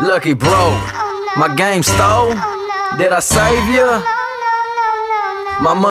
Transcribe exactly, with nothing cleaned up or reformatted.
Lucky bro, my game stole. Did I save ya? My money